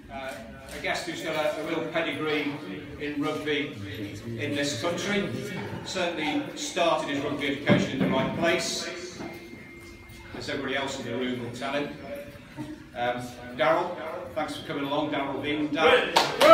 a guest who's got a real pedigree in rugby in this country. Certainly started his rugby education in the right place, as everybody else in the room will tell him. Darryl, thanks for coming along. Darryl Veenendaal.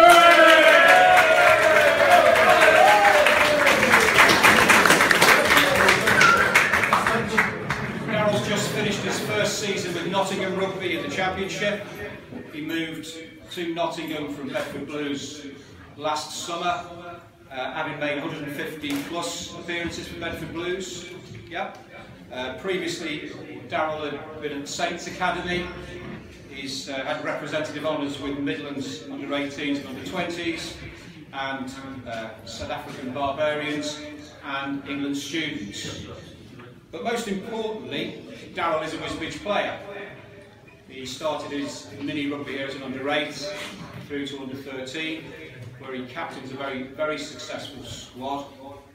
Darryl's just finished his first season with Nottingham Rugby in the Championship. He moved to Nottingham from Bedford Blues last summer, having made 150 plus appearances for Bedford Blues. Yep. Previously, Darryl had been at Saints Academy. He's had representative honours with Midlands under-18s and under-20s, and South African Barbarians and England students. But most importantly, Darryl is a Wisbech player. He started his mini rugby here as an under-8 through to under-13, where he captains a very successful squad.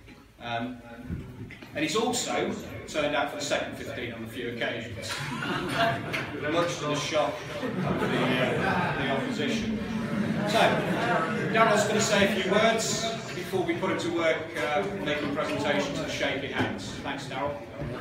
And he's also turned out for the second 15 on a few occasions, much to the shock of the opposition. So, Darryl's going to say a few words before we put him to work making presentations and shaking hands. Thanks, Darryl.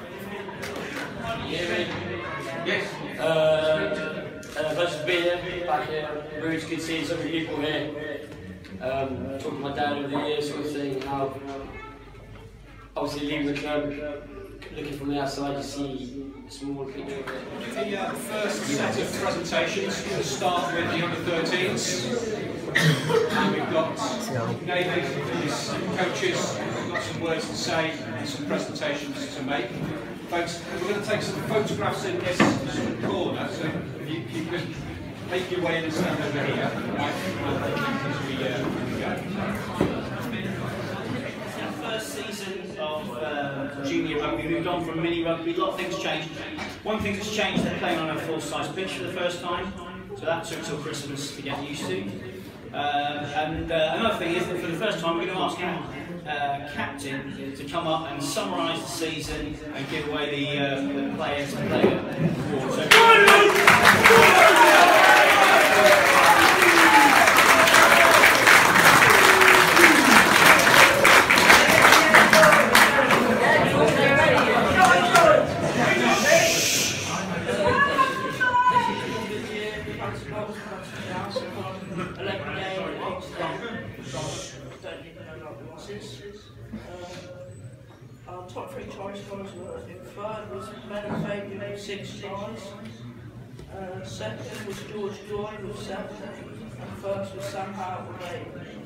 Yes. Pleasure to be here, back here. Really good seeing so many people here. Talking to my dad over the years, sort of thing, how obviously leaving the club, looking from the outside, you see a small picture of it. The first set of presentations will start with the under-13s. And we've got David and his coaches. We've got some words to say and some presentations to make. Folks, we're going to take some photographs in this corner, so you can make your way in and stand over here. Right, as we go. First season of junior rugby, we moved on from mini rugby. A lot of things changed. One thing that's changed, they're playing on a full-size pitch for the first time, so that took till Christmas to get used to. Another thing is that for the first time we're going to ask our captain to come up and summarise the season and give away the players and player awards. Our top 3 try scorers were third was Menafade with 6 tries, second was George Joy with 7, and first was Sam Howard with 8.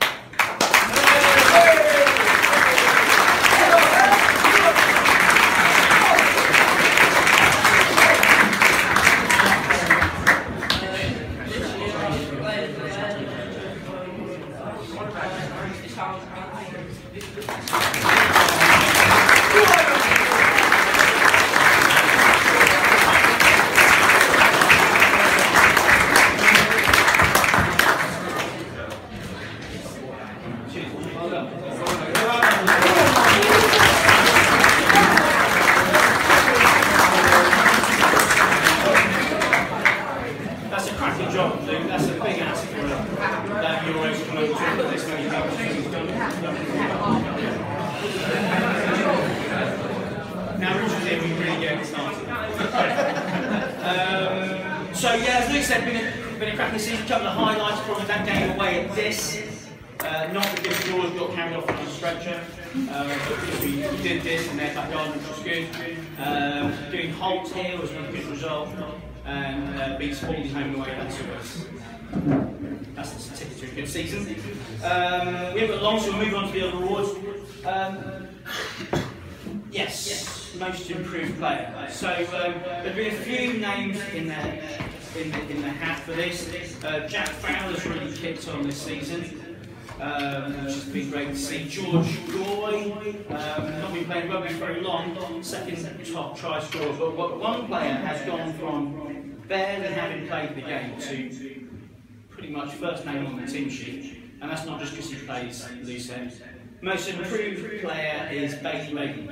So yeah, as Luke said, been a cracking season. A couple of highlights, probably that game away at this. Not because George got carried off on a stretcher, but because we did this and they're back on, which was good. Doing Holt here was a really good result, and beat Spalding home and away, that's the ticket to a good season. We haven't got long, so we'll move on to the other awards. Yes, most improved player. So there've been a few names in the hat for this. Jack Fowler's really kicked on this season, which has been great to see. George Joy, not been playing rugby very long, second top try scorer, but one player has gone from barely having played the game to pretty much first name on the team sheet, and that's not just because he plays loose end. Most improved player is Bailey Reagan.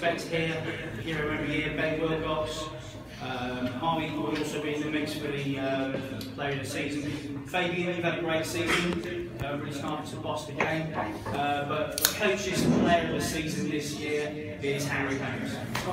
expect here every year. Ben Wilcox, Harvey will also be in the mix for the player of the season. Fabian, you've had a great season, really started to boss the game, but coach's player of the season this year is Harry Holmes.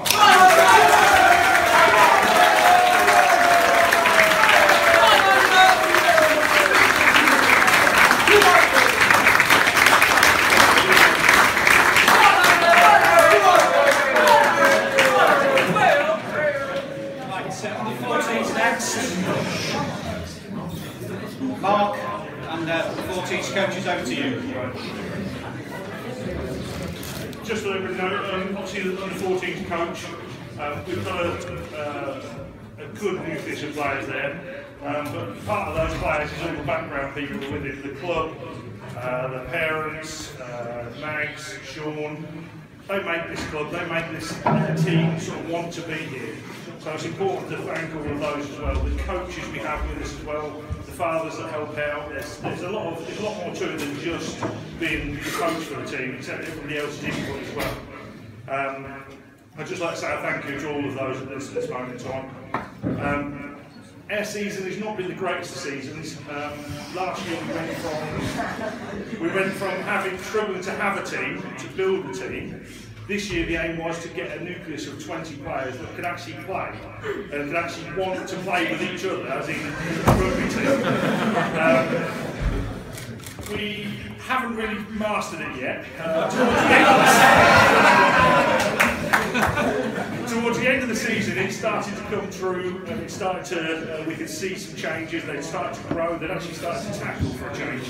Mark, and the 14's coaches, over to you. Just to let everyone know, obviously the under 14's coach, we've got a good nucleus of players there, but part of those players is all the background people who are with it, the club, the parents, Mags, Sean. They make this club, they make this team sort of want to be here. So it's important to thank all of those as well. The coaches we have with us as well, the fathers that help out. There's a lot more to it than just being the coach for the team. It's everybody else's input as well. I'd just like to say a thank you to all of those at this moment in time. Our season has not been the greatest of seasons. Last year we went from struggling to have a team to build a team. This year the aim was to get a nucleus of 20 players that could actually play and could actually want to play with each other, as in a rugby team. We haven't really mastered it yet. Towards the end of the season, it started to come through, and it started to. We could see some changes. They'd started to grow. They'd actually started to tackle for a change.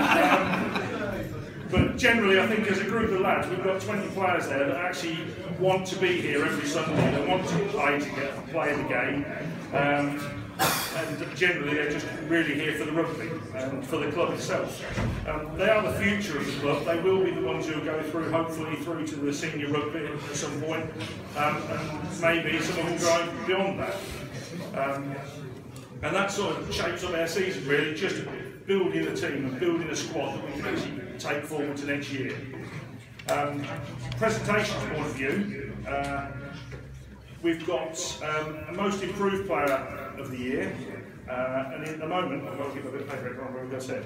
But generally, I think as a group of lads, we've got 20 players there that actually want to be here every Sunday. They want to play the game. And generally they're just really here for the rugby and for the club itself. They are the future of the club. They will be the ones who will go through, hopefully, through to the senior rugby at some point, and maybe some of them going beyond that. And that sort of shapes up our season, really, just building a team and building a squad that we can actually take forward to next year. Presentations point of view, we've got a most improved player of the year, and at the moment, I've got to give a bit of paper on where we've got said.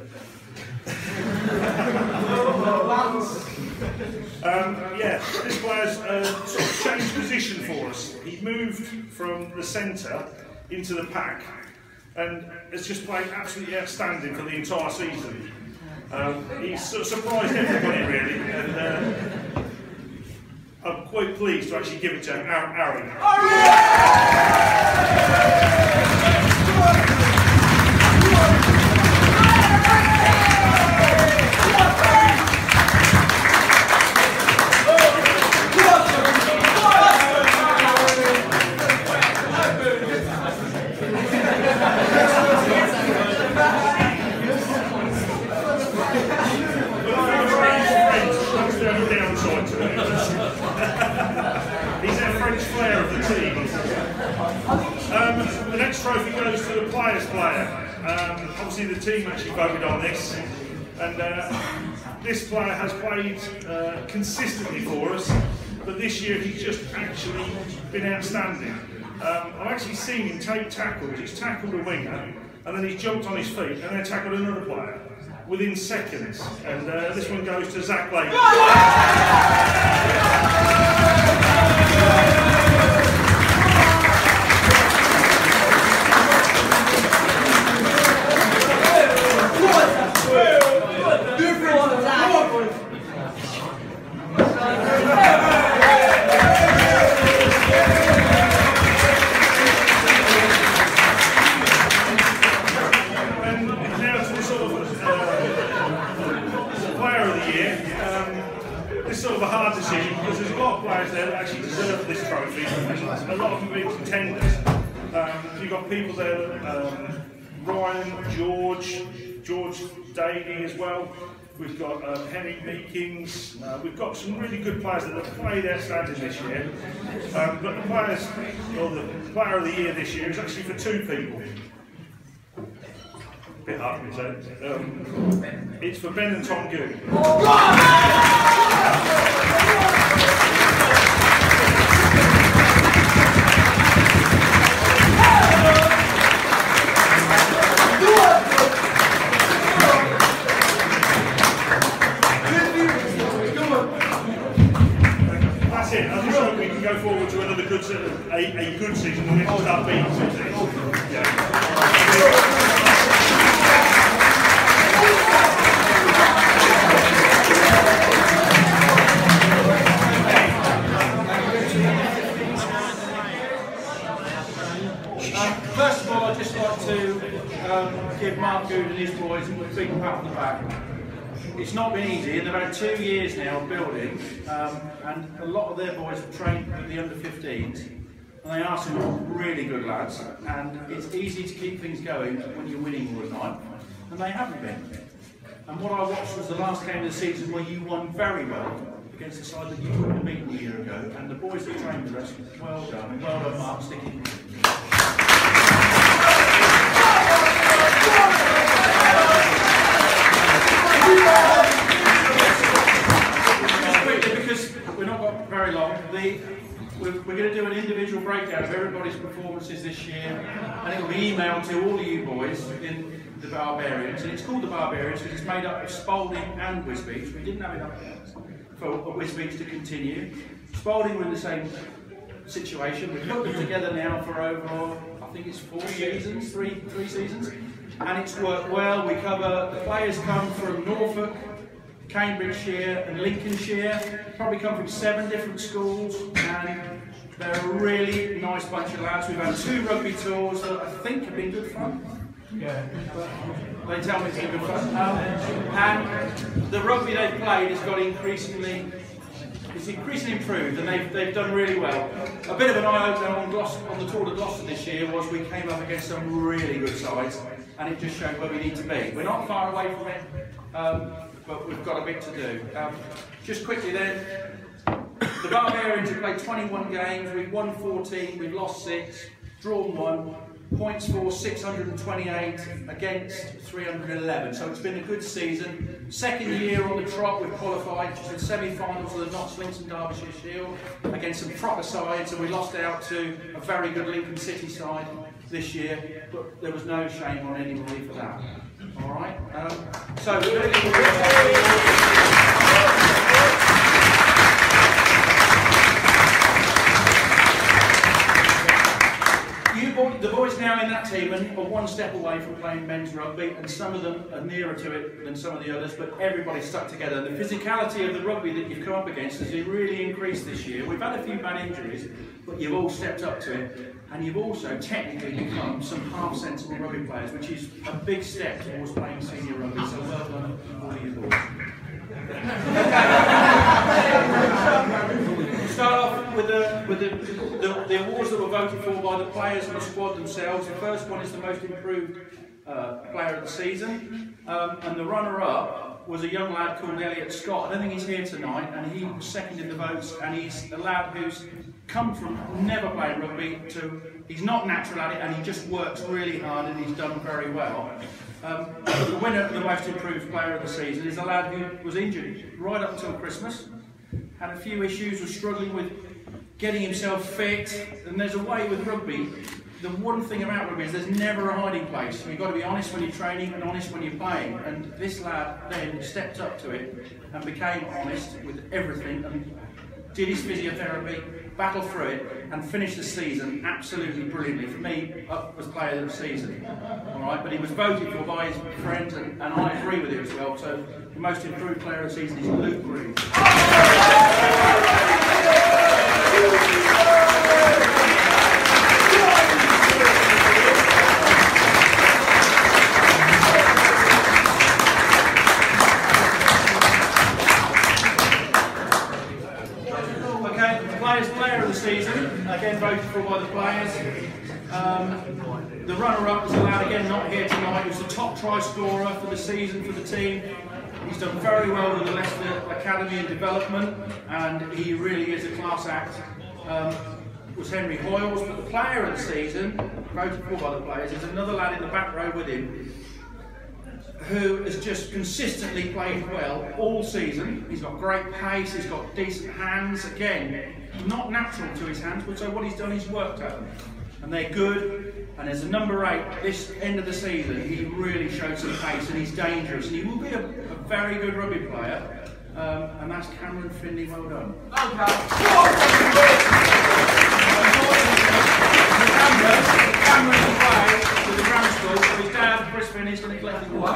Yeah, this player's sort of changed position for us. He moved from the centre into the pack, and has just played absolutely outstanding for the entire season. He's sort of surprised everybody really, and I'm quite pleased to actually give it to Aaron. He's our French flair of the team. The next trophy goes to the players' player. Obviously the team actually voted on this, and this player has played consistently for us, but this year he's just actually been outstanding. I've actually seen him take tackles. He's tackled a winger, and then he's jumped on his feet and then tackled another player within seconds, and this one goes to Zach Lake. Because there's a lot of players there that actually deserve this trophy, and a lot of them being contenders. You've got people there, Ryan, George Daly as well. We've got Henry Meekings. We've got some really good players that have played outstanding this year. But the players, or the player of the year this year is actually for two people. A bit hard for me to say. It's for Ben and Tom Goon. I'd just like to give Mark Good and his boys a big pat on the back. It's not been easy, and they've had 2 years now of building, and a lot of their boys have trained with the under-15s, and they are some really good lads, and it's easy to keep things going when you're winning all the time, and they haven't been. And what I watched was the last game of the season where you won very well against the side that you couldn't have beaten a year ago, and the boys that trained with us, well done Mark, sticking with it. Just quickly, because we're not got very long, we're going to do an individual breakdown of everybody's performances this year, and it will be emailed to all of you boys in the Barbarians, and it's called the Barbarians because it's made up of Spalding and Wisbech. We didn't have enough for Wisbech to continue. Spalding were in the same situation. We've put them together now for over, I think it's 4 seasons, three seasons, and it's worked well. The players come from Norfolk, Cambridgeshire and Lincolnshire, probably come from 7 different schools, and they're a really nice bunch of lads. We've had 2 rugby tours that I think have been good fun. Yeah, they tell me it's been good fun. And the rugby they've played has got increasingly improved, and they've done really well. A bit of an eye-opener on the Tour de Gloucester this year was we came up against some really good sides, and it just showed where we need to be. We're not far away from it, but we've got a bit to do. Just quickly then, the Barbarians have played 21 games, we've won 14, we've lost 6, drawn 1, points for 628 against 311, so it's been a good season. Second year on the trot, we've qualified to the semi-finals of the Notts Links and Derbyshire Shield against some proper sides, and we lost out to a very good Lincoln City side this year, but there was no shame on anybody for that. Alright, so the boys now in that team are one step away from playing men's rugby, and some of them are nearer to it than some of the others, but everybody's stuck together. The physicality of the rugby that you've come up against has really increased this year. We've had a few bad injuries, but you've all stepped up to it, and you've also technically become some half-sensible rugby players, which is a big step towards playing senior rugby, so well done all of you boys. Start off with the awards that were voted for by the players and the squad themselves. The first one is the most improved player of the season, and the runner-up was a young lad called Elliot Scott. I don't think he's here tonight, and he was second in the votes, and he's a lad who's come from never playing rugby to he's not natural at it, and he just works really hard, and he's done very well. The winner of the most improved player of the season is a lad who was injured right up until Christmas, had a few issues, was struggling with getting himself fit, and there's a way with rugby. The one thing about rugby is there's never a hiding place. You've got to be honest when you're training and honest when you're playing, and this lad then stepped up to it and became honest with everything and did his physiotherapy, battled through it, and finished the season absolutely brilliantly. For me, up was player of the season. Alright, but he was voted for by his friends, and I agree with it as well. So the most improved player of the season is Luke Green. Player of the season, again voted for by the players. The runner-up was a lad, again not here tonight, he was the top try scorer for the season for the team. He's done very well with the Leicester Academy and Development, and he really is a class act. Was Henry Hoyles, but the player of the season, voted for by the players, is another lad in the back row with him, who has just consistently played well all season. He's got great pace, he's got decent hands, again, not natural to his hands, but so what he's done, he's worked at them. And they're good, and as a number 8, this end of the season, he really showed some pace, and he's dangerous, and he will be a very good rugby player, and that's Cameron Finley, well done. Cameron's away with the grammar school, so his dad, Chris Finney, is going to collect him away.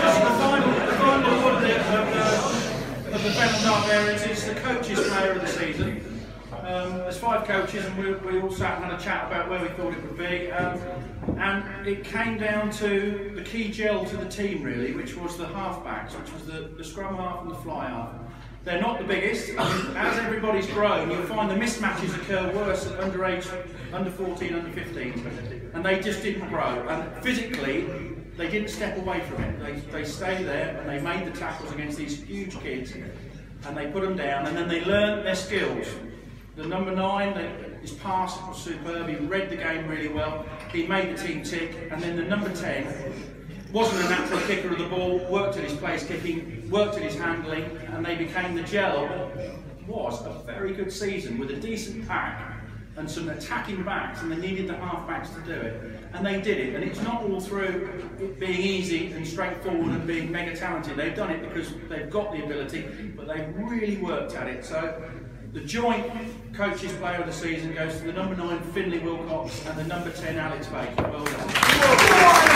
the final award of the Fennel Barbarians is the coaches player of the season. There's 5 coaches, and we all sat and had a chat about where we thought it would be, and it came down to the key gel to the team really, which was the halfbacks, which was the scrum half and the fly half. They're not the biggest. As everybody's grown, you'll find the mismatches occur worse at underage, under 14, under 15, and they just didn't grow. And physically, they didn't step away from it. They stayed there and they made the tackles against these huge kids, and they put them down, and then they learned their skills. The number 9, his pass was superb. He read the game really well. He made the team tick, and then the number 10 wasn't a natural kicker of the ball, worked at his place kicking, worked at his handling, and they became the gel of what was a very good season with a decent pack and some attacking backs, and they needed the half-backs to do it. And they did it, and it's not all through it being easy and straightforward and being mega talented. They've done it because they've got the ability, but they've really worked at it. So the joint coaches player of the season goes to the number 9 Finley Wilcox and the number 10 Alex Baker. Well done.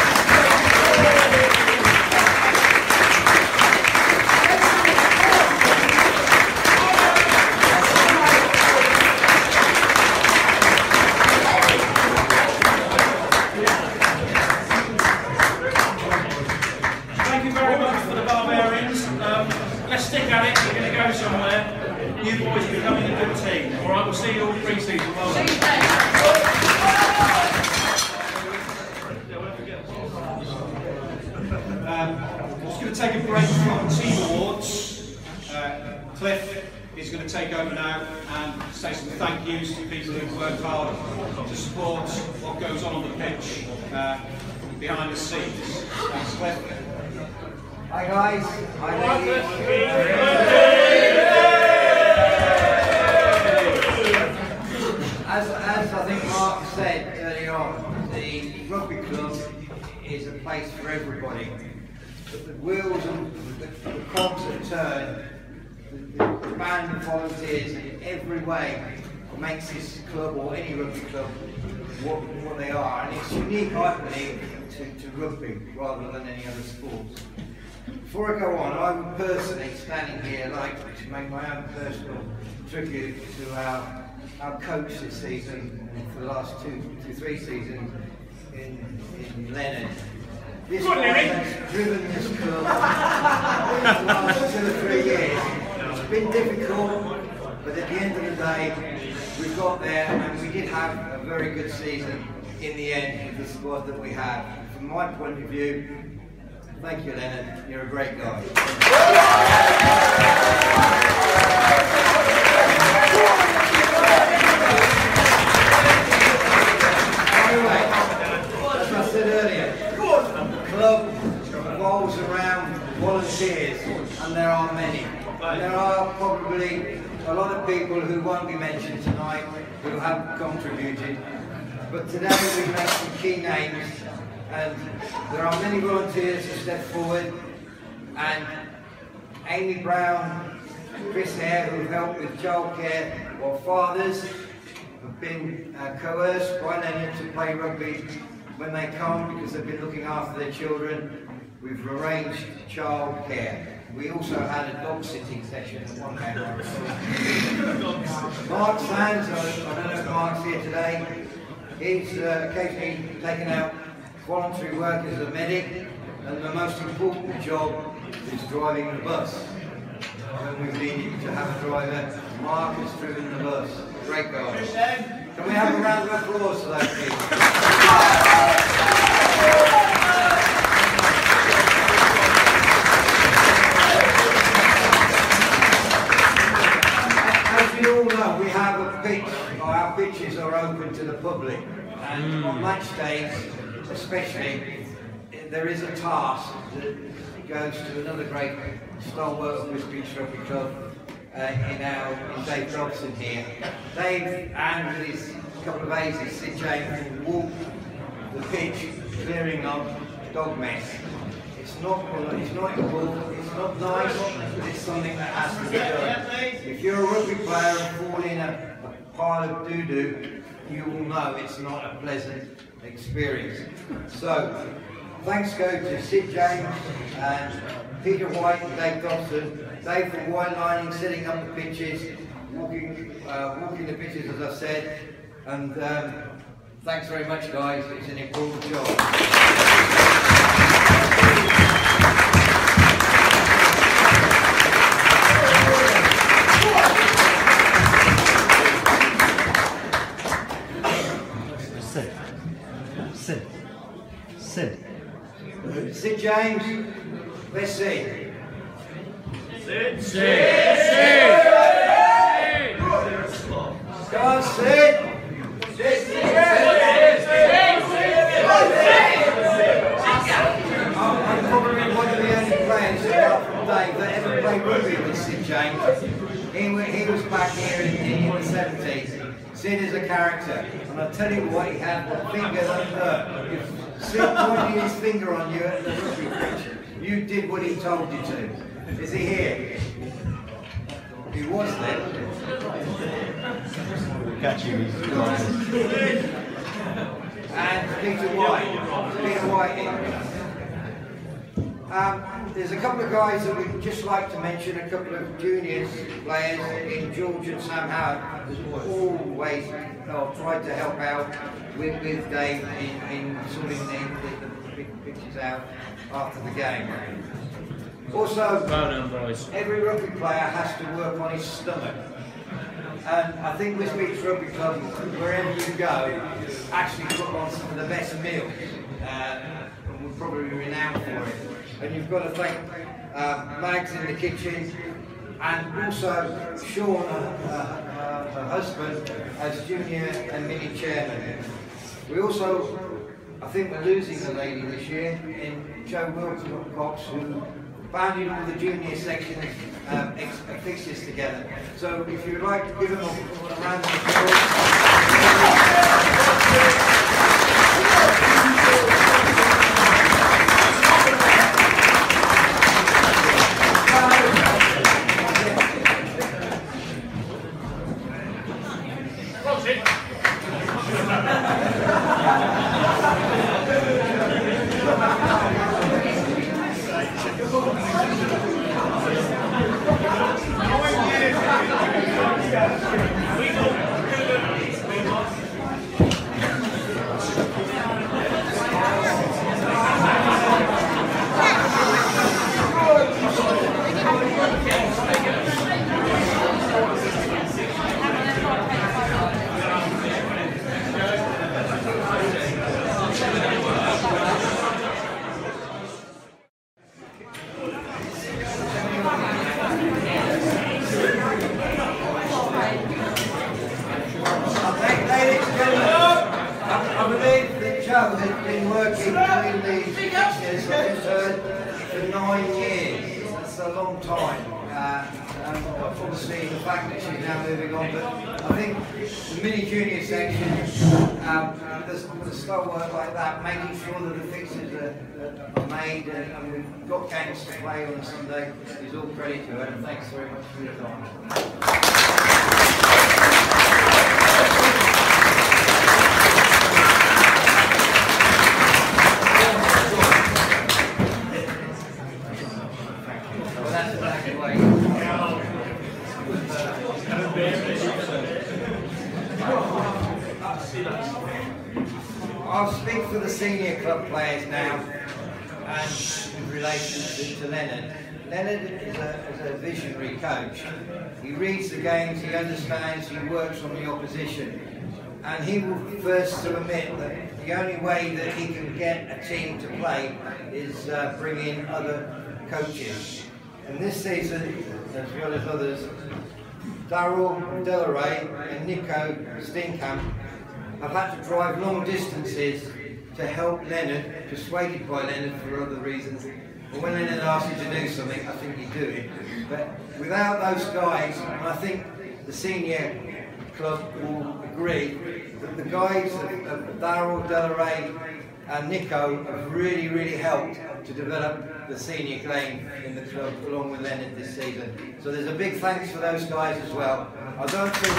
Thank you very much for the Barbarians. Let's stick at it. We're going to go somewhere. You boys are becoming a good team. All right, we'll see you all pre-season. Well done. I'm just going to take a break from team awards. Cliff is going to take over now and say some thank yous to people who've worked hard to support what goes on the pitch behind the scenes. Thanks, Cliff. Hi guys. Hi ladies. As I think Mark said earlier on, the rugby club is a place for everybody. But the wheels and the cogs that turn, the band of volunteers in every way makes this club or any rugby club what they are. And it's unique, I believe, to rugby rather than any other sports. Before I go on, I would personally, standing here, like to make my own personal tribute to our coach this season, for the last three seasons, in Leonard. This guy has driven this club for the last 2 or 3 years. It's been difficult, but at the end of the day, we've got there, and we did have a very good season in the end with the squad that we have. From my point of view, thank you, Leonard. You're a great guy. Anyway, as I said earlier, the club revolves around volunteers, and there are many. And there are probably a lot of people who won't be mentioned tonight who have contributed. But today we make some key names, and there are many volunteers who step forward, and Amy Brown, Chris Hare, who helped with childcare, or fathers have been coerced by Leonard to play rugby when they can't because they've been looking after their children. We've arranged childcare. We also had a dog sitting session at one game. Mark Sands, I don't know if Mark's here today, he's occasionally taken out voluntary work as a medic, and the most important job is driving the bus. When we've needed to have a driver, Mark has driven the bus. Great guy. Can we have a round of applause for that, please? As you all know, we have a pitch, our pitches are open to the public, and on match days especially, there is a task that goes to another great stalwart of Wisbech Rugby Club in Dave Dobson here. Dave and with his couple of aces, Sid James, will walk the pitch clearing up dog mess. It's not important, it's not nice, but it's something that has to be done. If you're a rugby player and fall in a pile of doo-doo, you will know it's not a pleasant experience. So, thanks go to Sid James, and Peter White and Dave Dobson, Dave for white lining, setting up the pitches, walking the pitches as I said, and thanks very much guys, it's an important job. Sit James, let's see. Sit. Go on, sit. I'm probably one of the only players apart from Dave that ever played rugby with Sid James. He was back here in the 70s. Sid is a character, and I'll tell you what, he had a finger that hurt. If Sid pointed his finger on you at the rugby pitch, you did what he told you to. Is he here? He was there. Catch you. And Peter White in. There's a couple of guys that we'd just like to mention, a couple of juniors players in George and Sam Howard, who's always tried to help out with Dave in sorting the big pitches out after the game. Also, every rugby player has to work on his stomach. And I think Wisbech Rugby Club, wherever you go, actually put on some of the best meals. And we're probably renowned for it. And you've got to thank Mags in the kitchen, and also Sean, her husband, as junior and mini chairman. We also, I think we're losing a lady this year in Jo Wilcox, who founded all the junior sections fixtures together. So if you'd like to give them a round of applause. Obviously, the fact that she's now moving on, but I think the mini junior section, the slow work like that, making sure that the fixtures are made and we've got games to play on a Sunday is all credit to her, and thanks very much for your time. I'll speak for the senior club players now, and in relation to Leonard. Leonard is a visionary coach. He reads the games, he understands, he works on the opposition, and he will be first to admit that the only way that he can get a team to play is bring in other coaches. And this season, as well as others, Darryl Veenendaal and Nico Steenkamp have had to drive long distances to help Leonard, persuaded by Leonard for other reasons. But when Leonard asks you to do something, I think you do it. But without those guys, and I think the senior club will agree, that the guys of Darryl, Veenendaal and Nico have really helped to develop the senior game in the club along with Leonard this season. So there's a big thanks for those guys as well. I don't think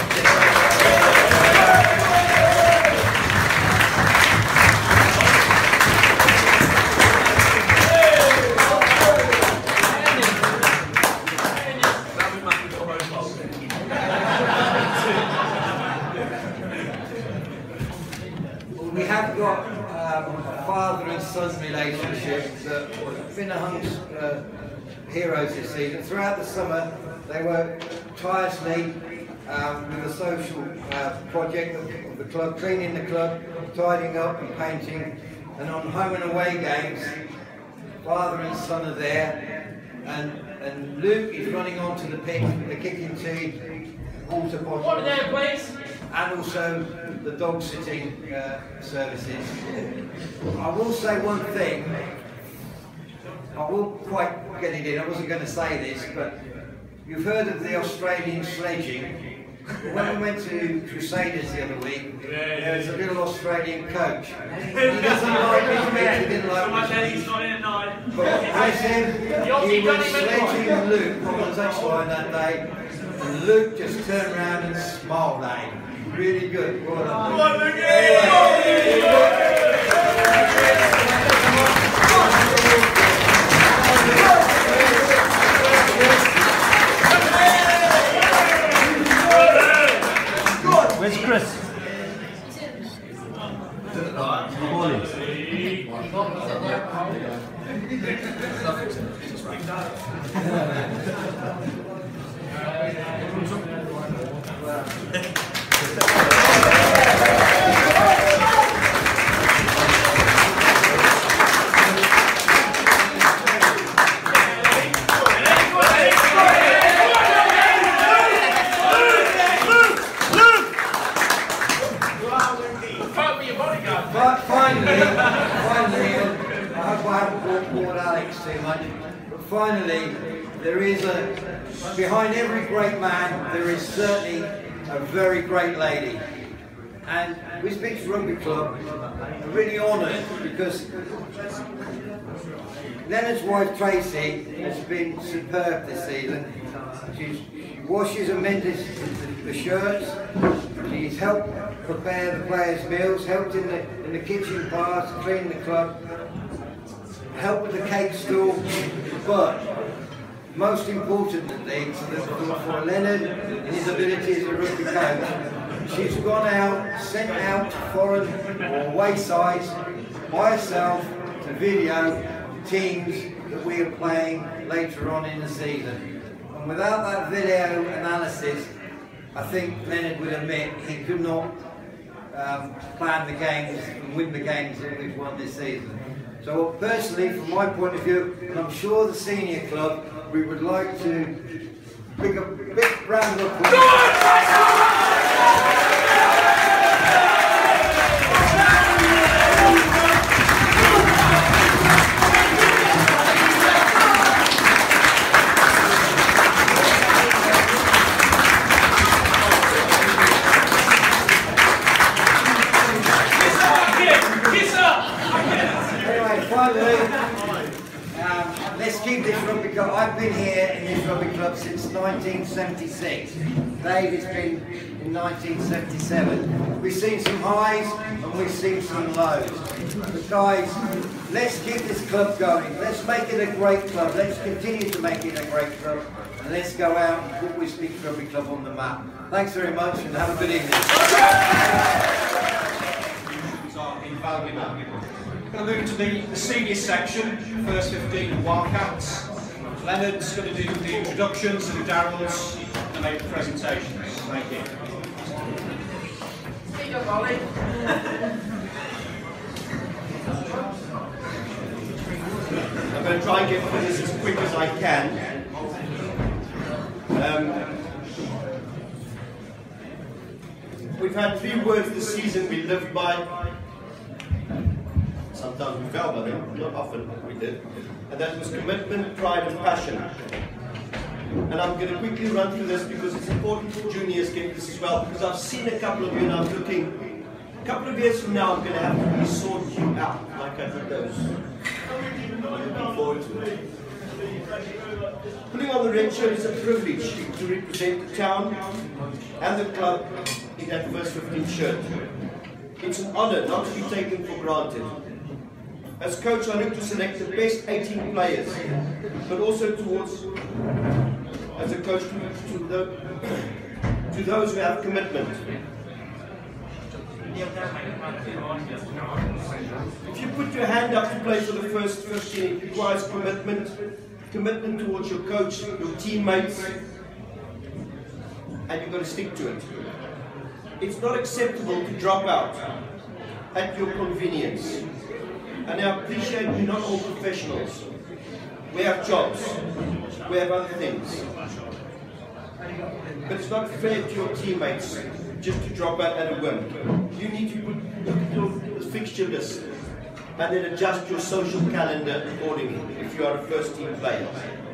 been among heroes this season. Throughout the summer, they worked tirelessly with the social project of the club, cleaning the club, tidying up and painting. And on home and away games, father and son are there, and Luke is running onto the pitch with the kicking tee, water bottle. What are there, please? And also the dog sitting services. I will say one thing, I won't quite get it in, I wasn't going to say this, but you've heard of the Australian sledging. When we went to Crusaders the other week, there was a little Australian coach. He doesn't like Wisbech, he didn't like Wisbech. But bless him, he was sledging Luke on the touchline that day, and Luke just turned around and smiled at him. Really good. Well done. Where's Chris? Finally, there is behind every great man, there is certainly a very great lady. And Wisbech Rugby Club are really honoured because Leonard's wife Tracy has been superb this season. She washes and mends the shirts, she's helped prepare the players' meals, helped in the kitchen parts, clean the club, helped with the cake stall, but most importantly, for Leonard and his ability as a rugby coach, she's gone out, sent out to foreign or away sides by herself to video teams that we are playing later on in the season. And without that video analysis, I think Leonard would admit he could not plan the games and win the games that we've won this season. So personally, from my point of view, and I'm sure the senior club, we would like to big a big round of applause. Let's keep this rugby club. I've been here in this rugby club since 1976. David's been in 1977. We've seen some highs and we've seen some lows. But guys, let's keep this club going. Let's make it a great club. Let's continue to make it a great club. And let's go out and put Wisbech Rugby Club on the map. Thanks very much and have a good evening. We're going to move to the senior section, first 15 Wildcats. Leonard's going to do the introductions and Darryl's going to make the presentations. Thank you. Speak up, Ollie. I'm going to try and get through this as quick as I can. We've had 3 words this season we lived by. Sometimes we fell by them, not often we did. And that was commitment, pride and passion. And I'm going to quickly run through this because it's important for juniors get this as well, because I've seen a couple of you and I'm looking, a couple of years from now I'm going to have to really sort you out like I did those. I'm looking forward to it. Putting on the red shirt is a privilege to represent the town and the club in that first 15 shirt. It's an honour not to be taken for granted. As coach, I look to select the best 18 players, but also towards, as a coach, to those who have commitment. If you put your hand up to play for the first 15, it requires commitment towards your coach, your teammates, and you've got to stick to it. It's not acceptable to drop out at your convenience. And I appreciate we're not all professionals. We have jobs, we have other things. But it's not fair to your teammates just to drop out at a whim. You need to look at your fixture list and then adjust your social calendar accordingly if you are a first team player.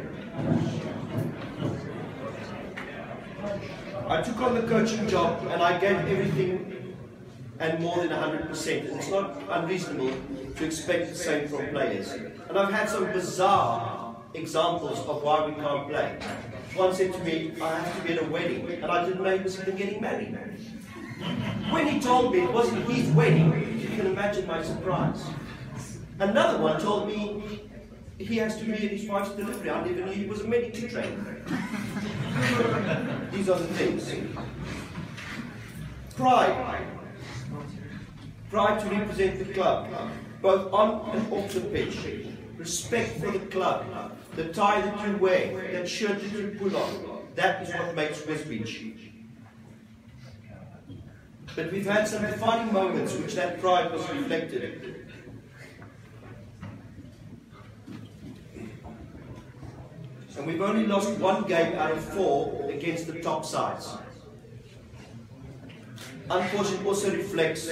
I took on the coaching job and I gave everything and more than 100%. And it's not unreasonable to expect the same from players. And I've had some bizarre examples of why we can't play. One said to me, I have to be at a wedding, and I didn't know he was even getting married. When he told me it wasn't his wedding, you can imagine my surprise. Another one told me he has to be at his wife's delivery. I never knew he was a medical trainer. These are the things. Pride. Pride to represent the club, both on and off the pitch. Respect for the club, the tie that you wear, that shirt that you put on. That is what makes Wisbech. But we've had some defining moments which that pride was reflected. And we've only lost one game out of 4 against the top sides. Unfortunately, it also reflects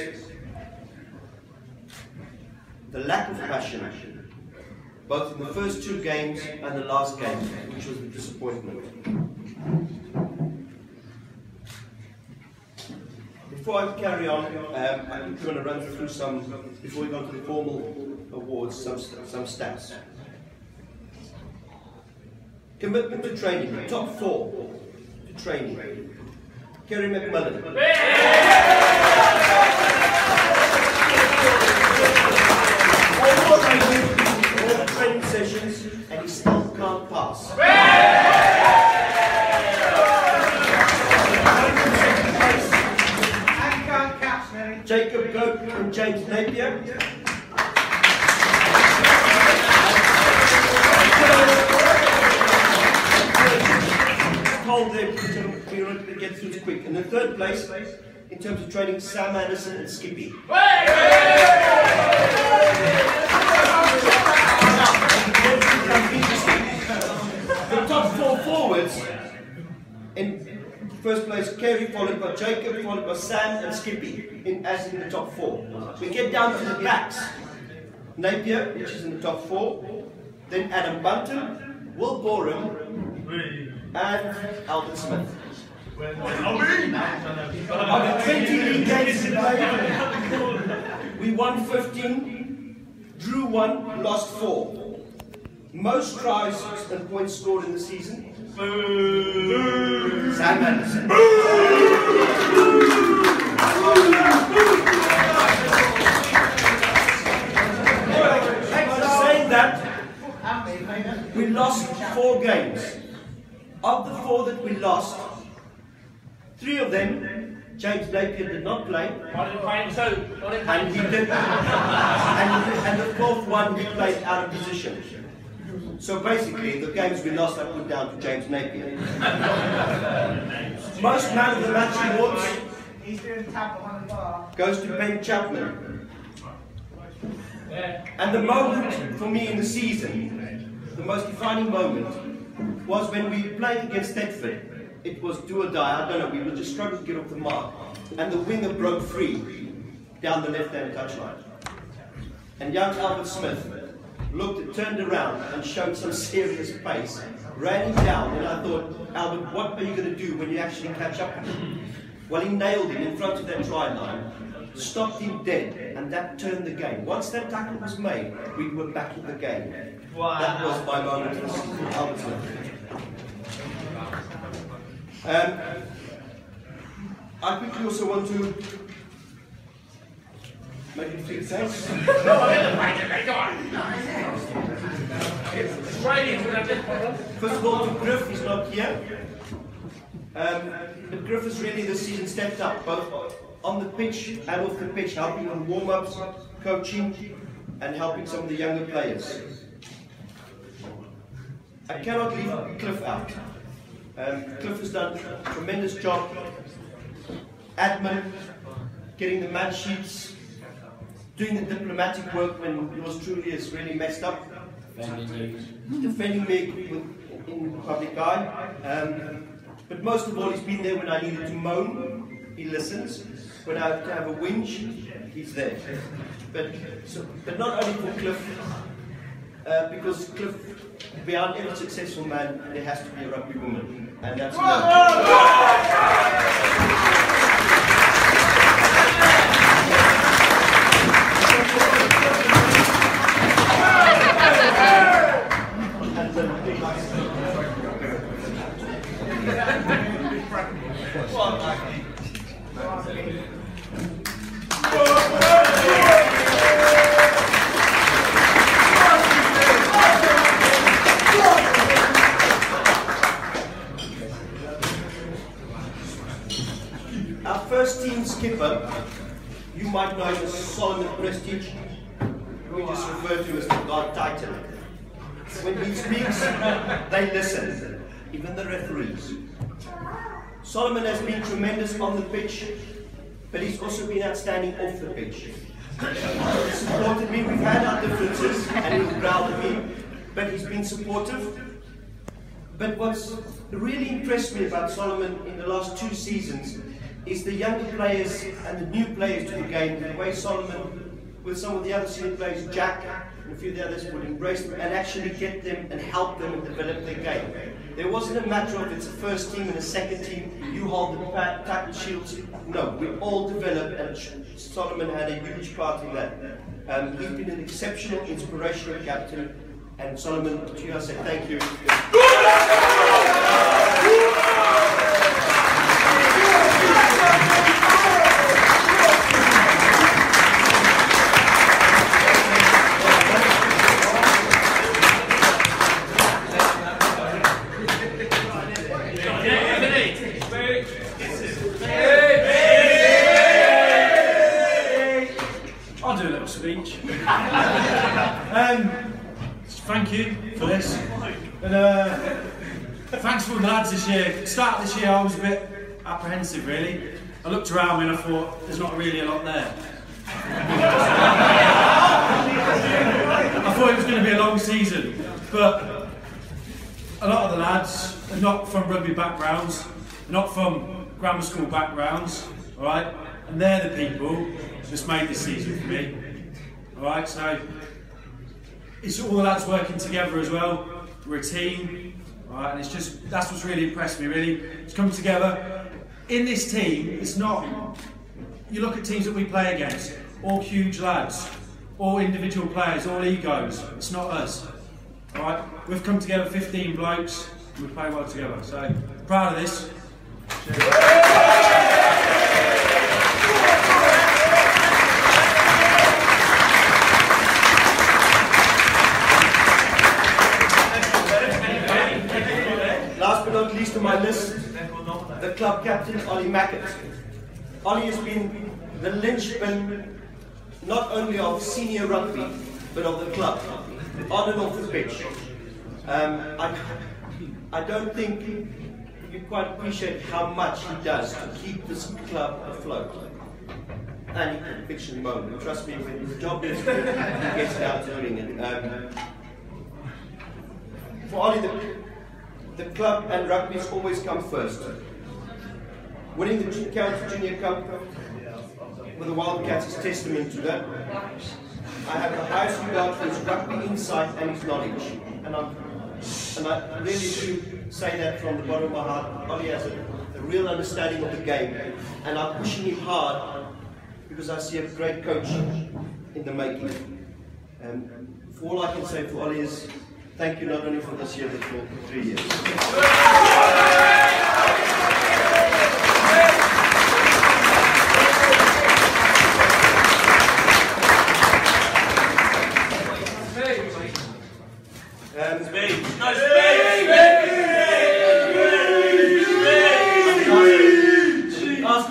the lack of passion, both in the first 2 games and the last game, which was a disappointment. Before I carry on, I'm going to run through some, before we go to the formal awards, some stats. Commitment to training, the top 4 to training. Kerry McMillan. 4 training sessions, and he still can't pass. Jacob Goat and James Napier. Told them we're going to get through this quick. And in 3rd place, in terms of training, Sam Anderson and Skippy. The top 4 forwards, in 1st place, Kerry, followed by Jacob, followed by Sam and Skippy, as in the top 4. We get down to the backs. Napier, which is in the top 4, then Adam Bunton, Will Borum, and Albert Smith. On the 20 league games we won 15, drew 1, lost 4. Most tries and points scored in the season. Sam Anderson. Saying that, we lost 4 games. Of the 4 that we lost, 3 of them, James Napier did not play. And he did. And the 4th one, we played out of position. So basically, the games we lost, I put down to James Napier. Most man of the match awards goes to Ben Chapman. And the moment for me in the season, the most defining moment, was when we played against Thetford. It was do or die, I don't know, we were just struggling to get off the mark. And the winger broke free down the left-hand touchline. And young Albert Smith turned around and showed some serious pace, ran him down, and I thought, Albert, what are you going to do when you actually catch up with him? Well, he nailed him in front of that try line, stopped him dead, and that turned the game. Once that tackle was made, we were back in the game. Wow. That was my moment in the season, Albert Smith. I quickly also want to Make it feel sense? First of all, to Griff, he's not here. But Griff has really this season stepped up, both on the pitch and off the pitch, helping on warm-ups, coaching, and helping some of the younger players. I cannot leave Cliff out. Cliff has done a tremendous job. Admin, getting the match sheets, doing the diplomatic work when yours truly is really messed up. Defending me in the public eye. But most of all, he's been there when I needed to moan. He listens. When I have to have a whinge, he's there. But not only for Cliff, because Cliff, beyond every successful man, there has to be a rugby woman. And that's our first team skipper, you might know him as Solomon Prestige, we just refer to as the God Titan. When he speaks, they listen, even the referees. Solomon has been tremendous on the pitch, but he's also been outstanding off the pitch. He's supported me, we've had our differences, and he's growled at me, but he's been supportive. But what's really impressed me about Solomon in the last 2 seasons is the younger players and the new players to the game, the way Solomon, with some of the other senior players, Jack and a few of the others, would embrace them and actually get them and help them and develop their game. There wasn't a matter of it's a first team and a second team, you hold the tackle shields. No, we all developed, and Solomon had a huge part in that. He's been an exceptional, inspirational captain, and Solomon, to you I say thank you. I'll do a little speech. Thank you for this. And thanks for the lads this year. Start of this year I was a bit apprehensive really. I looked around me and I thought there's not really a lot there. I thought it was going to be a long season, but a lot of the lads are not from rugby backgrounds, not from grammar school backgrounds, alright? And they're the people that's made this season for me. Alright, so it's all the lads working together as well. We're a team, alright, and it's just, that's what's really impressed me really. It's come together. In this team, it's not, you look at teams that we play against, all huge lads, all individual players, all egos. It's not us. Alright, we've come together 15 blokes and we play well together. So, proud of this. Last but not least on my list, the club captain, Ollie Mackett. Ollie has been the linchpin not only of senior rugby, but of the club, on and off the pitch. I don't think you quite appreciate how much he does to keep this club afloat. And he can pitch and moan, and trust me, when his job is good, he gets down to doing it. For Ollie, the club and rugby has always come first. Winning the County Junior Cup with the Wildcats is testament to that. I have the highest regard for his rugby insight and his knowledge. And I really do say that from the bottom of my heart. Ollie has a real understanding of the game. And I'm pushing him hard because I see a great coach in the making. For all I can say for Ollie is thank you not only for this year, but for 3 years.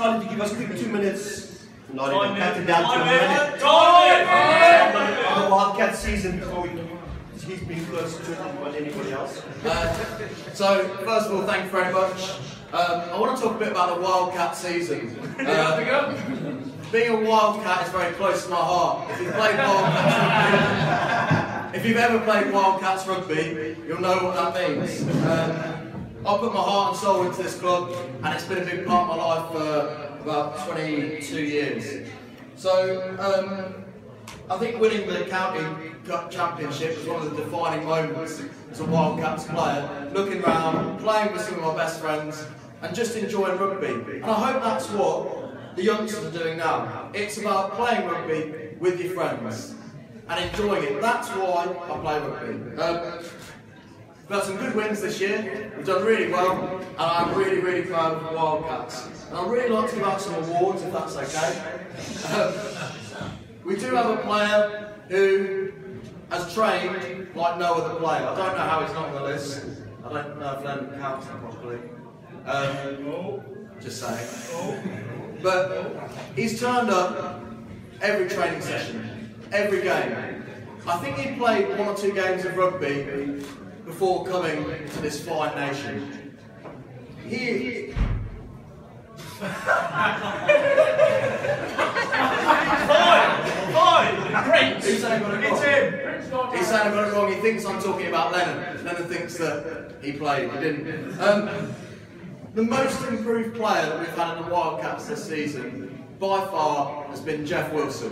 Charlie to give us quick 2 minutes. Not even cut it down to a minute. On the Wildcat season before he's been closer to it than anybody else. So, first of all, thank you very much. I want to talk a bit about the Wildcat season. Being a Wildcat is very close to my heart. If you've played Wildcats rugby, if you've ever played Wildcats rugby, you'll know what that means. I put my heart and soul into this club, and it's been a big part of my life for about 22 years. So, I think winning the county cup championship was one of the defining moments as a Wildcats player. Looking around, playing with some of my best friends, and just enjoying rugby. And I hope that's what the youngsters are doing now. It's about playing rugby with your friends and enjoying it. That's why I play rugby. We've had some good wins this year. We've done really well, and I'm really, really proud of the Wildcats. And I'd really like to give out some awards, if that's okay. We do have a player who has trained like no other player. I don't know how he's not on the list. I don't know if Len counts him properly. Just saying. But he's turned up every training session, every game. I think he played 1 or 2 games of rugby before coming to this fine nation. He... Great! He's saying I got it wrong. He's saying I got it wrong. He thinks I'm talking about Lennon. Lennon thinks that he played. He didn't. The most improved player that we've had in the Wildcats this season, by far, has been Jeff Wilson.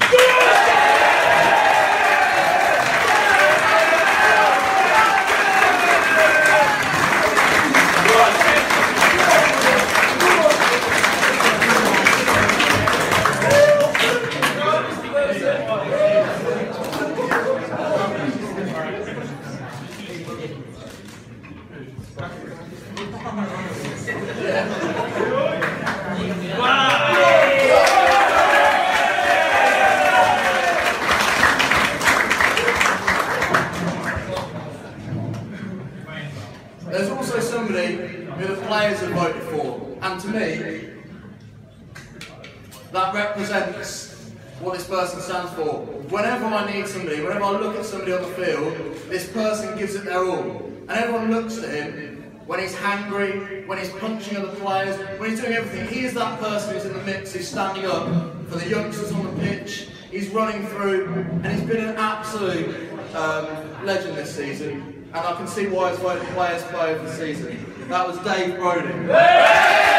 There's also somebody who the players have voted for, and to me, that represents what this person stands for. Whenever I need somebody, whenever I look at somebody on the field, this person gives it their all. And everyone looks at him when he's hangry, when he's punching other players, when he's doing everything. He is that person who's in the mix, who's standing up for the youngsters on the pitch. He's running through, and he's been an absolute legend this season. And I can see why he's voted Players Player of the Season. That was Dave Brody.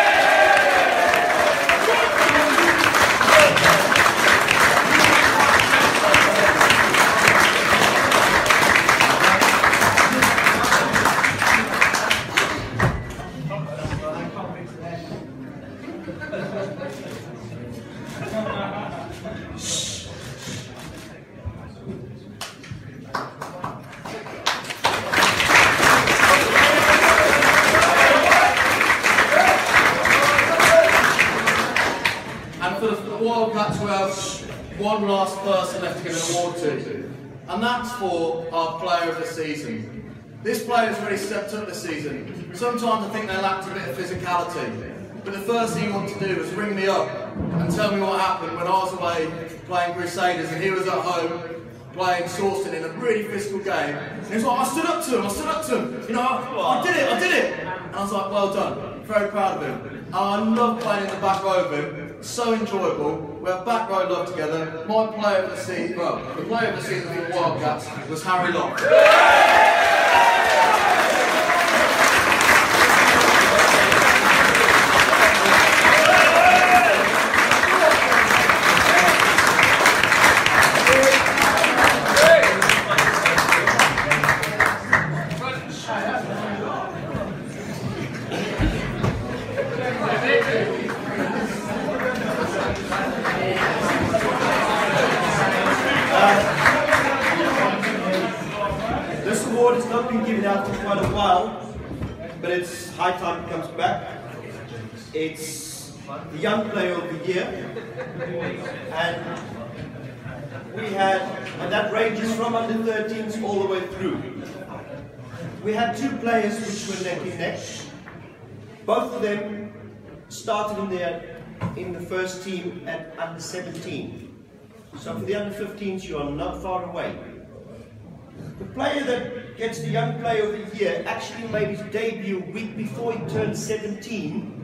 Wildcats, we have one last person left to give an award to, and that's for our Player of the Season. This player has really stepped up this season. Sometimes I think they lacked a bit of physicality, but the first thing he wanted to do was ring me up and tell me what happened when I was away playing Crusaders and he was at home playing Sawston in a really physical game. And he was like, I stood up to him, you know, I did it. And I was like, well done, very proud of him. And I love playing in the back row of him. So enjoyable. We have back row love together. My player of the season, well, the player of the season for the Wildcats was Harry Locke. This award has not been given out for quite a while, but it's high time it comes back. It's the Young Player of the Year, and we had, and that ranges from under 13s all the way through. We had 2 players which were neck and neck. Both of them started in their in the first team at under 17. So for the under 15s, you are not far away. The player that gets the Young Player of the Year actually made his debut a week before he turned 17.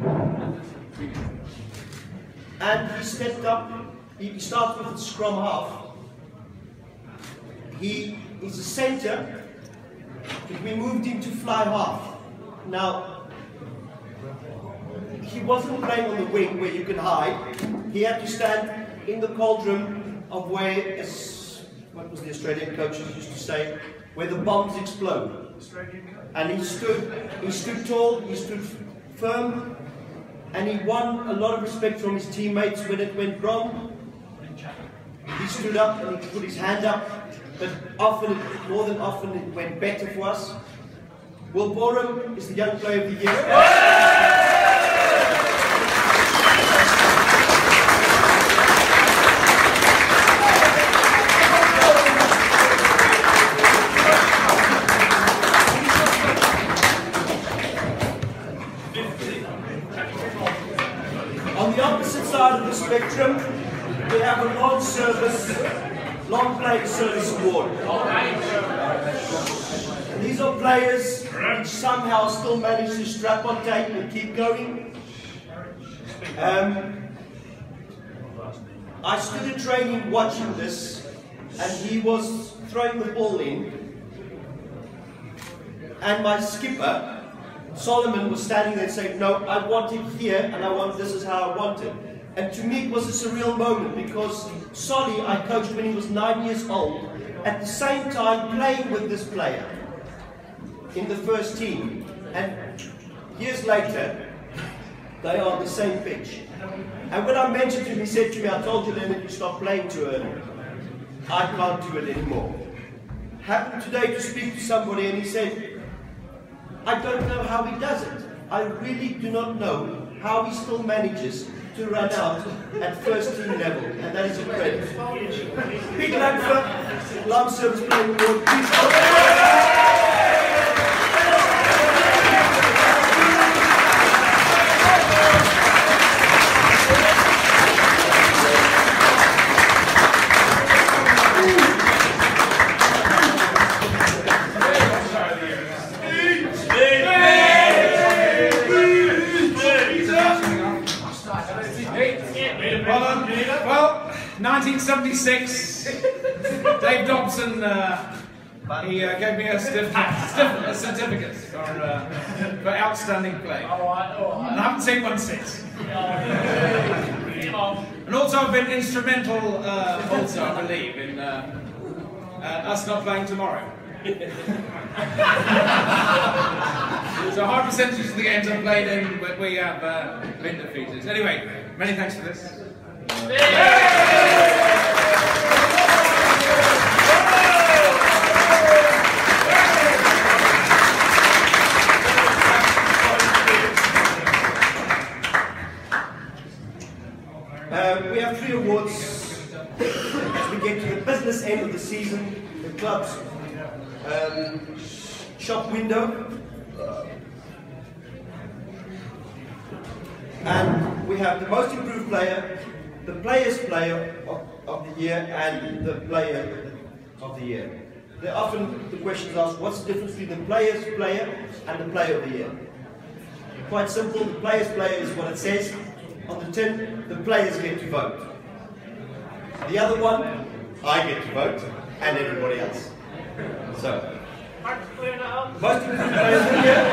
And he stepped up. He started with the scrum half. He is a centre, but we moved him to fly half. Now, he wasn't playing on the wing where you can hide. He had to stand in the cauldron of where, as what was the Australian coaches used to say, where the bombs explode. And he stood tall, he stood firm, and he won a lot of respect from his teammates when it went wrong. He stood up and he put his hand up, but often, more than often, it went better for us. Will Borum is the Young Player of the Year. On the opposite side of the spectrum, we have a long playing service award. And these are players which somehow still manage to strap on tape and keep going. I stood in training watching this, and he was throwing the ball in, and my skipper Solomon was standing there saying, no, I want it here, and this is how I want it. And to me it was a surreal moment, because Solly I coached when he was 9 years old, at the same time playing with this player in the first team. And years later, they are on the same pitch. And when I mentioned to him, he said to me, I told you then that you stopped playing too early. I can't do it anymore. Happened today to speak to somebody, and he said, I don't know how he does it. I really do not know how he still manages to run out at first team level, and that is incredible. Big Langford, long service playing award. Well, 1976, Dave Dobson, he gave me a certificate for outstanding play. And I haven't seen one since. And also I've been instrumental, also I believe, in us not playing tomorrow. So a high percentage of the games I've played in, we have been defeated. Anyway, many thanks for this. We have 3 awards as we get to the business end of the season. The club's shop window. And we have the most improved player, the player's player of the year, and the player of the year. They're often the questions asked, what's the difference between the player's player and the player of the year? Quite simple, the player's player is what it says on the tin, the players get to vote. The other one, I get to vote, and everybody else. So, most improved player of the year.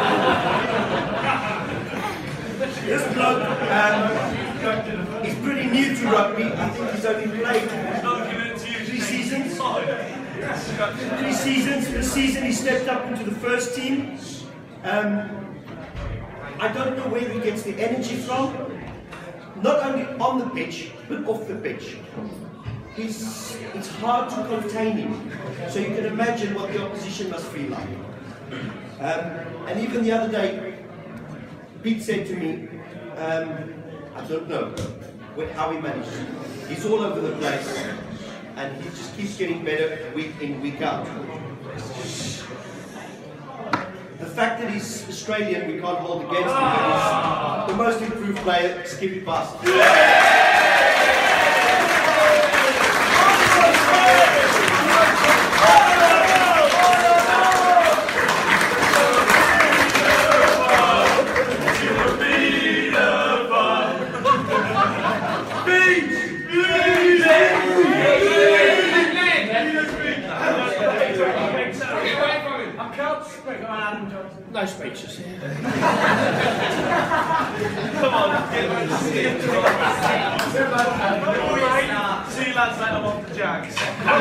This bloke is pretty new to rugby. I think he's only played 3 seasons. 3 seasons. This season he stepped up into the first team. I don't know where he gets the energy from. Not only on the pitch, but off the pitch. It's hard to contain him. So you can imagine what the opposition must feel like. And even the other day, Pete said to me, I don't know how he manages. He's all over the place, and he just keeps getting better week in, week out. The fact that he's Australian, we can't hold against him, but he's the most improved player, Skippy Bust. No speeches here. Come on, get back to see it. See you lads later on the Jags.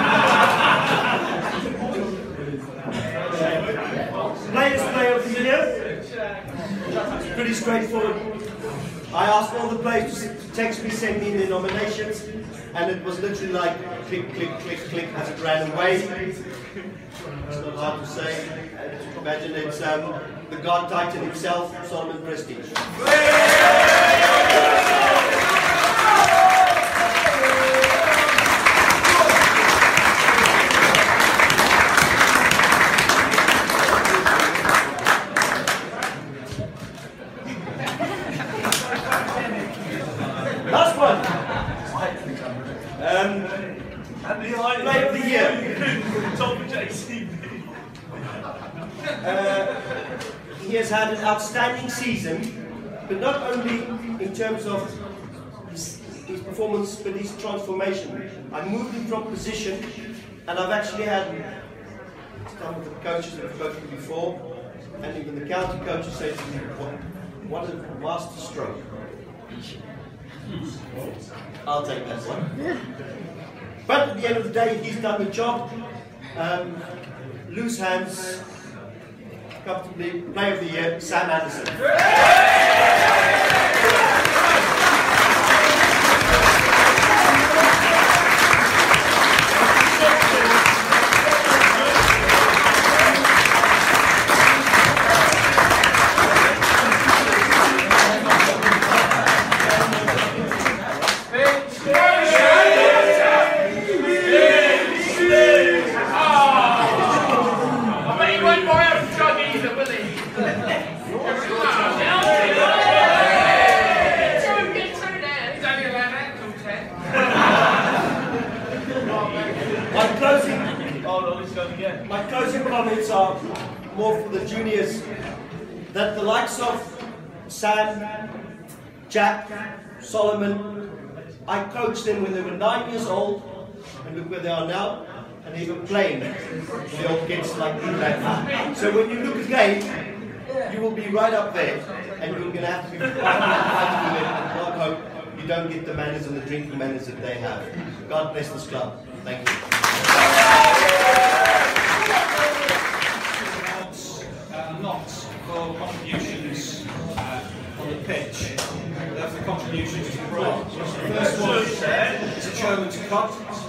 Players Player of the Year. It's pretty straightforward. I asked all the players to text me, send me their nominations, and it was literally like click, click, click, click as it ran away. It's not hard to say. Imagine it's the God Titan himself, Solomon Prestige. Last one. Player of the Year. He has had an outstanding season, but not only in terms of his performance, but his transformation. I moved him from position, and I've actually had some of the coaches that have coached me before, and even the county coaches say to me, what a master stroke. I'll take that one. But at the end of the day, he's done the job. Loose hands. Comfortably, Player of the Year, Sam Anderson. My closing comments are more for the juniors, that the likes of Sam, Jack, Solomon, I coached them when they were 9 years old, and look where they are now, and even playing the old kids like me back. So when you look again, you will be right up there, and you're going to have to be fighting with it, and God hope you don't get the manners and the drinking manners that they have. God bless this club. Thank you. Not for contributions on the pitch, they're for contributions to the brand. The first one is a Chairman's Cup.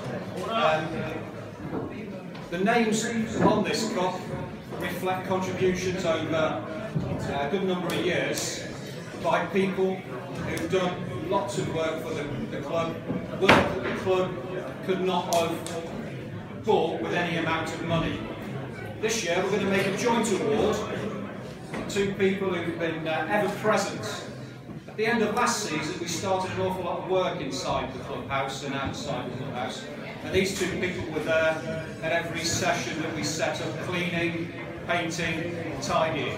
The names on this cup reflect contributions over a good number of years by people who've done lots of work for the club, work that the club could not have bought with any amount of money. This year we're going to make a joint award to people who've been ever present. At the end of last season we started an awful lot of work inside the clubhouse and outside the clubhouse, and these two people were there at every session that we set up, cleaning, painting, tidying.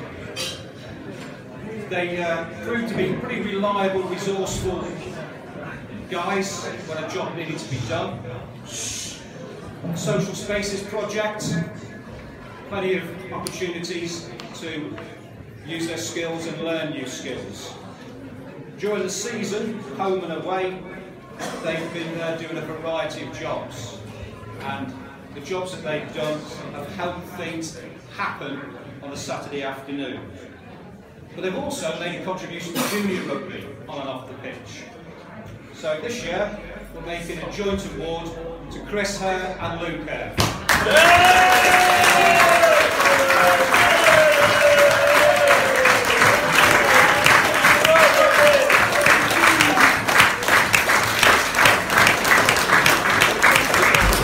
They proved to be pretty reliable, resourceful guys when a job needed to be done. Social Spaces project, plenty of opportunities to use their skills and learn new skills. During the season, home and away, they've been doing a variety of jobs, and the jobs that they've done have helped things happen on a Saturday afternoon. But they've also made a contribution to junior rugby on and off the pitch. So this year, we're making a joint award to Chris Hare and Luke Hare.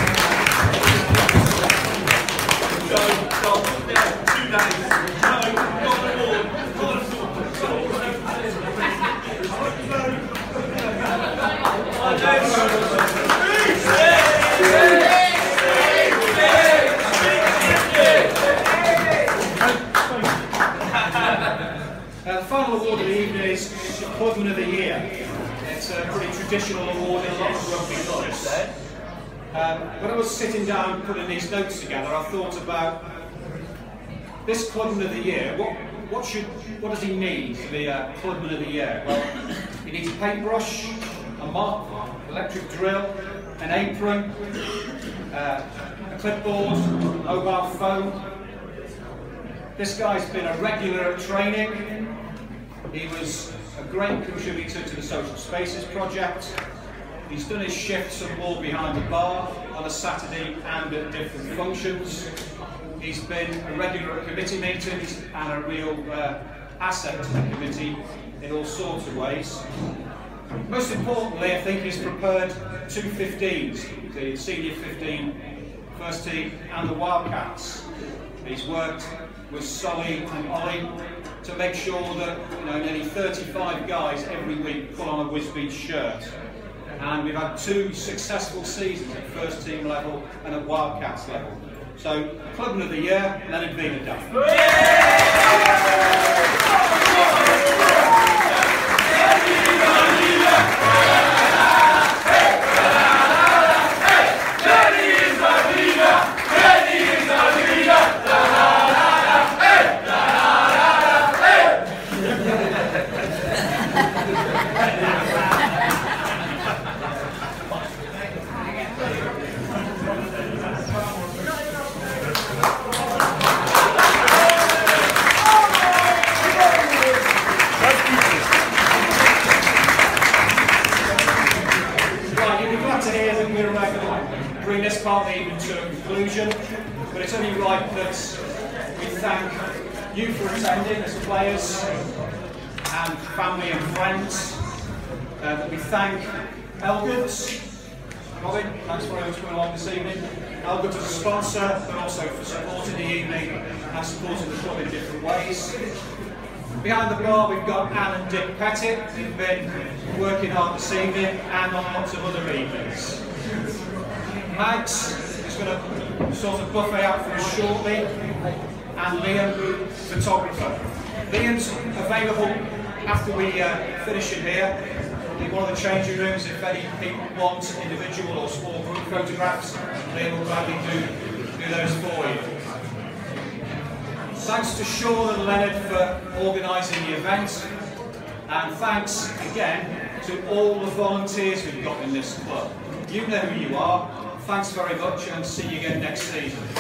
So, 2 days. The final award of the evening is Clubman of the Year. It's a pretty traditional award in a lot of rugby clubs. When I was sitting down putting these notes together, I thought about this Clubman of the Year. What does he need for the Clubman of the Year? Well, he needs a paintbrush, a mop, electric drill, an apron, a clipboard, mobile phone. This guy's been a regular at training. He was a great contributor to the Social Spaces project. He's done his shifts and more behind the bar on a Saturday and at different functions. He's been a regular at committee meetings and a real asset to the committee in all sorts of ways. Most importantly, I think he's prepared 2 15s, the senior 15 first team and the Wildcats. He's worked with Solly and Ollie to make sure that nearly 35 guys every week put on a Wisbech shirt. And we've had 2 successful seasons at first team level and at Wildcats level. So, Clubman of the Year, Darryl Veenendaal. Bring this part of the evening to a conclusion, but it's only right that we thank you for attending as players and family and friends, that we thank Elgoods. Robin, thanks very much for coming along this evening. Elgoods as a sponsor, but also for supporting the evening and supporting the club in different ways. Behind the bar we've got Anne and Dick Pettit, who've been working hard this evening and on lots of other evenings. Max is going to sort of buffet out for us shortly, and Liam, photographer. Liam's available after we finish in here in one of the changing rooms if any people want individual or small group photographs. Liam will gladly do those for you. Thanks to Sean and Leonard for organising the event, and thanks again to all the volunteers we've got in this club. You know who you are. Thanks very much and see you again next season.